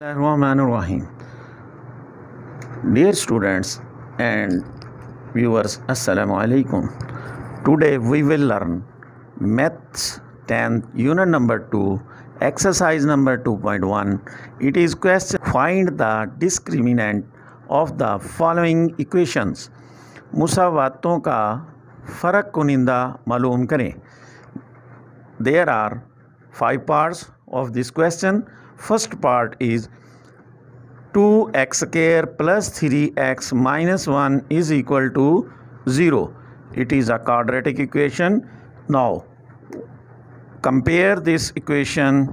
Bismillahirrahmanirrahim. Dear students and viewers, Assalamu alaikum. Today we will learn Maths 10th Unit number 2, Exercise number 2.1. It is question: find the discriminant of the following equations. मुसावातों का फ़र्क कुनिंदा मालूम करें. There are 5 parts of this question. First part is 2x square plus 3x minus 1 is equal to 0. It is a quadratic equation. Now compare this equation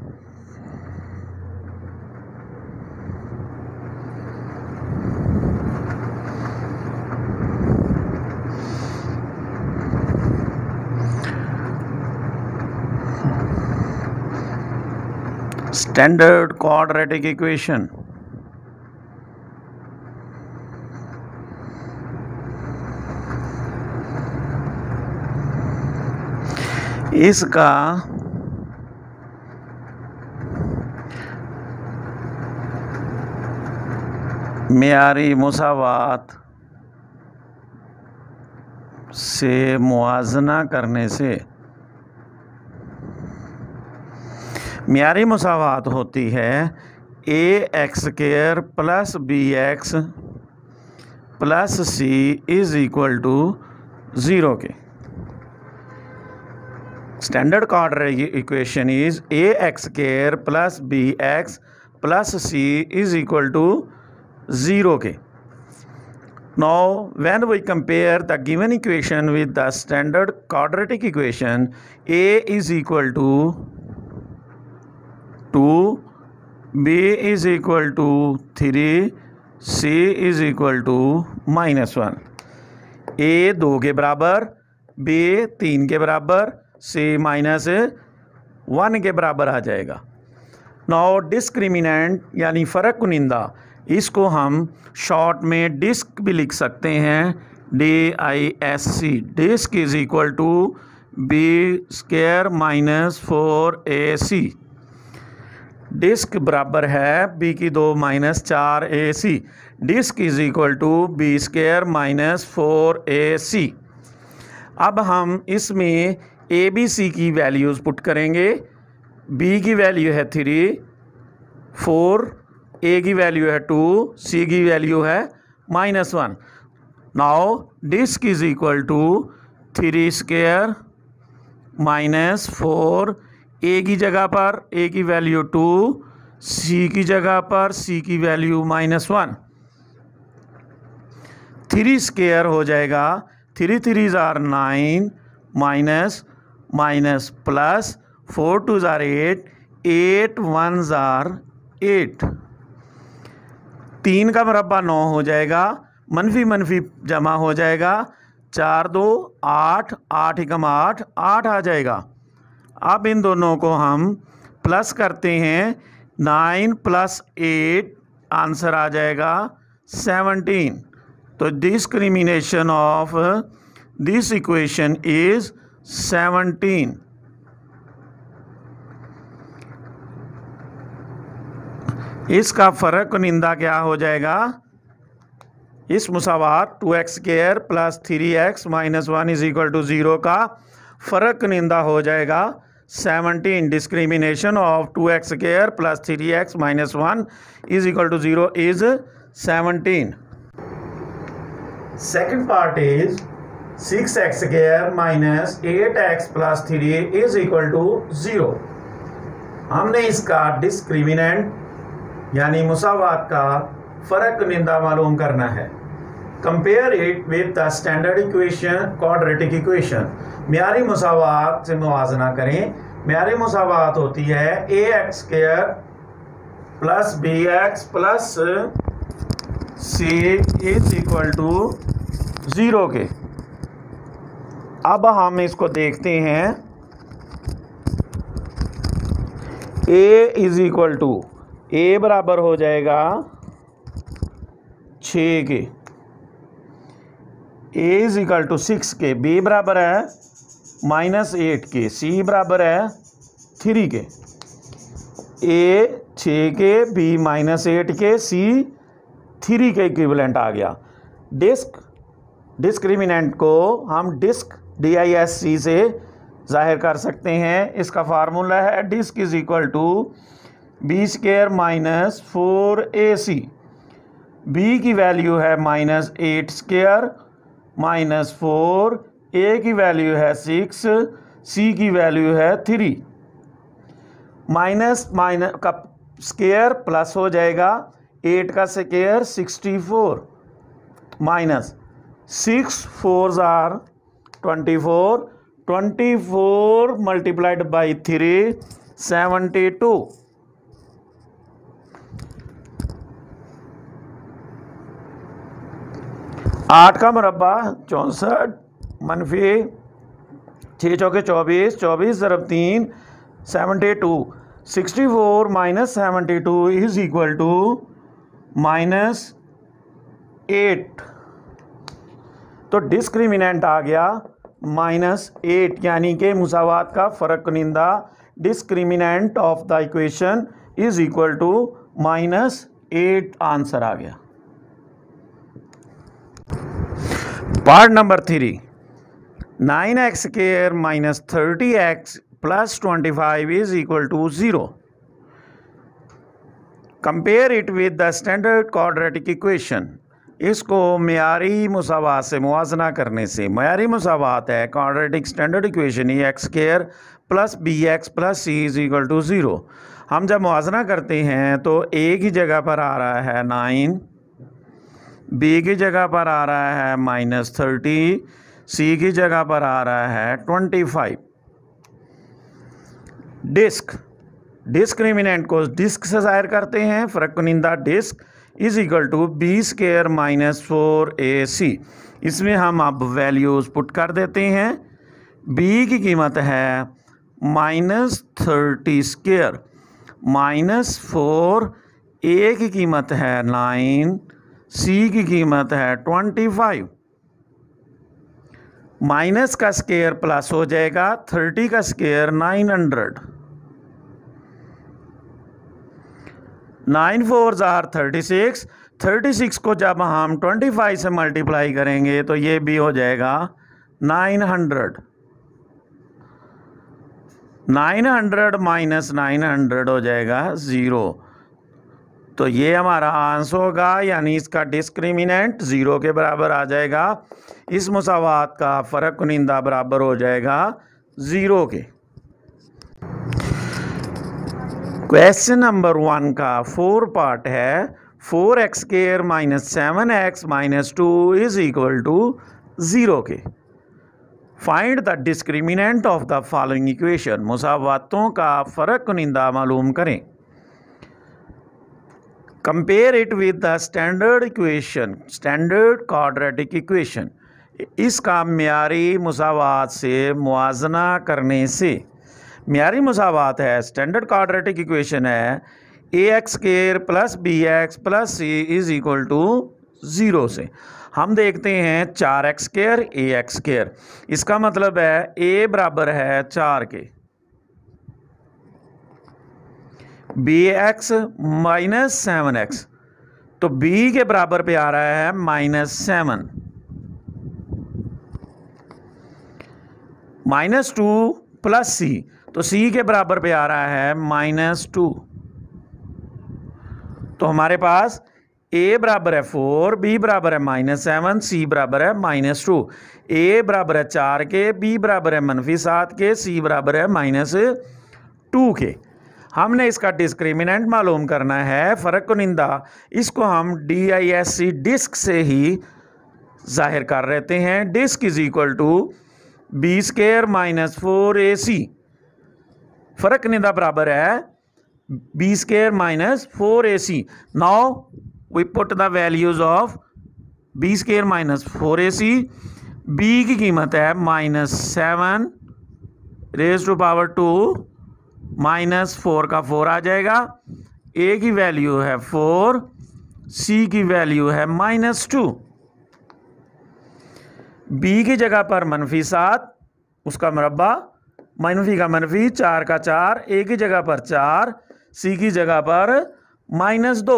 standard quadratic equation. इसका मेयारी मुसावात से मुआजना करने से मेयारी मुसावात होती है a x square plus b x plus c is equal to 0 के. Standard quadratic equation is a x square plus b x plus c is equal to 0 के. Now when we compare the given equation with the standard quadratic equation, a is equal to 2, b is equal to 3, c is equal to -1. a 2 के बराबर, b 3 के बराबर, c -1 के बराबर आ जाएगा. Now discriminant यानी फ़र्क कुनिंदा, इसको हम शॉर्ट में डिस्क भी लिख सकते हैं, DISC. Disc is equal to b square minus 4AC. Disc बराबर है b की 2 minus 4AC. Disc is equal to b square minus 4AC. अब हम इसमें ए बी सी की वैल्यूज़ पुट करेंगे. b की वैल्यू है 3, 4, a की वैल्यू है 2, c की वैल्यू है -1. Now disc is equal to 3 square minus 4, a की जगह पर a की वैल्यू 2, c की जगह पर c की वैल्यू -1. 3 स्क्वायर हो जाएगा, 3 3s are 9 minus plus 4 2s are 8, 8 1s are 8. 3 का मरबा 9 हो जाएगा, मनफी मनफी जमा हो जाएगा, 4 2 8, 8 एकम 8, 8 आ जाएगा. अब इन दोनों को हम प्लस करते हैं, 9 + 8 आंसर आ जाएगा 17. तो discrimination of this equation is 17. इसका फ़र्क कुनिंदा क्या हो जाएगा? इस मुसावात 2x square plus 3x minus 1 is equal to 0 का फ़र्क कुनिंदा हो जाएगा 17. Discrimination of 2x square plus 3x minus 1 is equal to 0 is 17. Second part is 6x square minus 8x plus 3 is equal to 0. हमने इसका डिस्क्रिमिनेंट यानी मुसावात का फ़र्क कुनिंदा मालूम करना है. Compare it with the standard equation quadratic equation. मेयारी मुसावात से मुआजना करें. मेयारी मुसावात होती है a x square plus b x plus c is equal to 0 के. अब हम इसको देखते हैं. A is equal to, a बराबर हो जाएगा 6 के, ए इज इक्वल टू 6 के, बी बराबर है -8 के, सी बराबर है 3 के. ए 6 के, बी -8 के, सी 3 के इक्विवेलेंट आ गया। डिस्क्रिमिनेंट को हम डिस्क DISC से जाहिर कर सकते हैं। इसका फार्मूला है disc is equal to B² - 4AC। B की वैल्यू है -8² -4, ए की वैल्यू है 6, सी की वैल्यू है 3। माइनस का स्केयर प्लस हो जाएगा, 8 का square 64 minus 6 4s are 24, 24 multiplied by 3 72। 8 का मुरब्बा 64 मनफी 6 चौके 24, 24 ज़रब 3 72। 64 माइनस 72 इज इक्वल टू -8। तो डिस्क्रिमिनेंट आ गया -8, यानी कि मुसावात का फ़र्क कुनिंदा discriminant of the equation is equal to -8 answer आ गया। Part number 3, 9x² - 30x + 25 is equal to 0। Compare it with the standard quadratic equation. इसको मेयारी मुसावात से मुवाजना करने से, मेयारी मुसावात है quadratic standard equation x² + bx + c is equal to 0। हम जब मुवाजना करते हैं तो a की जगह पर आ रहा है 9, b की जगह पर आ रहा है -30, c की जगह पर आ रहा है 25। डिस्क्रिमिनेंट को डिस्क से जाहिर करते हैं। फ़र्क कुनिंदा disc is equal to B² - 4AC। इसमें हम अब वैल्यूज़ पुट कर देते हैं। b की कीमत है -30², -4, a की कीमत है 9, c की कीमत है 25। माइनस का स्केयर प्लस हो जाएगा, 30 का स्केयर 900, 9 4s are 36। 36 को जब हम 25 से मल्टीप्लाई करेंगे तो ये भी हो जाएगा 900। 900 माइनस 900 हो जाएगा 0। तो ये हमारा आंसर होगा, यानी इसका डिस्क्रिमिनेंट 0 के बराबर आ जाएगा। इस मुसावात का फ़र्क कुनिंदा बराबर हो जाएगा 0 के। क्वेश्चन नंबर 1 का 4 पार्ट है। 4x² - 7x - 2 is equal to 0 के। Find the discriminant of the following equation. मुसावातों का फ़र्क कुनिंदा मालूम करें। Compare it with the standard equation, standard quadratic equation. इसका मेयारी मुसावात से मुआजना करने से, मेयारी मुसावात है स्टैंडर्ड क्वाड्रेटिक इक्वेशन है ax² + bx + c is equal to 0 से। हम देखते हैं 4x² ax², इसका मतलब है a बराबर है 4 के, bx - 7x, तो b के बराबर पे आ रहा है -7, -2 + c, तो c के बराबर पे आ रहा है -2। तो हमारे पास a बराबर है 4, b बराबर है -7, c बराबर है -2। a बराबर है 4 के, b बराबर है -7 के, c बराबर है -2 के। हमने इसका डिस्क्रिमिनेंट मालूम करना है। फ़र्क कुनिंदा इसको हम DISC डिस्क से ही जाहिर कर लेते हैं। Disc is equal to B² - 4AC। फ़र्क कुनिंदा बराबर है B² - 4AC। Now we put the values of B² - 4AC। b की कीमत है -7 रेज़ टू पावर 2, -4 का 4 आ जाएगा, a की वैल्यू है 4, c की वैल्यू है -2। b की जगह पर -7, उसका मुरब्बा, मनफी का मनफी, 4 का 4, a की जगह पर 4, सी की जगह पर -2,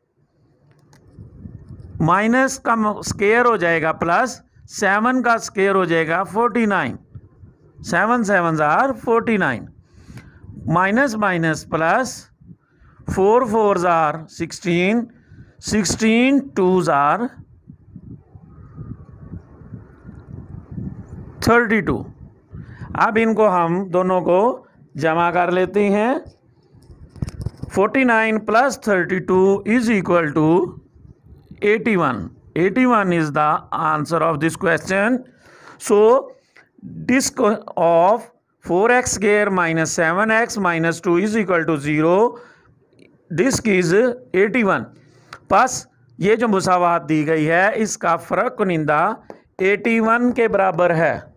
माइनस का स्क्वायर हो जाएगा प्लस 7 का स्क्वायर हो जाएगा 49, 7 7 जार 49, माइनस माइनस प्लस 4 4 जार 16, 16 2 जार 32। अब इनको हम दोनों को जमा कर लेते हैं। 49 plus 32 is equal to 81। 81 is the answer of this question. So disk of 4x square minus 7x minus 2 is equal to 0. Disk is 81। बस ये जो मुसावात दी गई है इसका फ़र्क कुनिंदा 81 के बराबर है।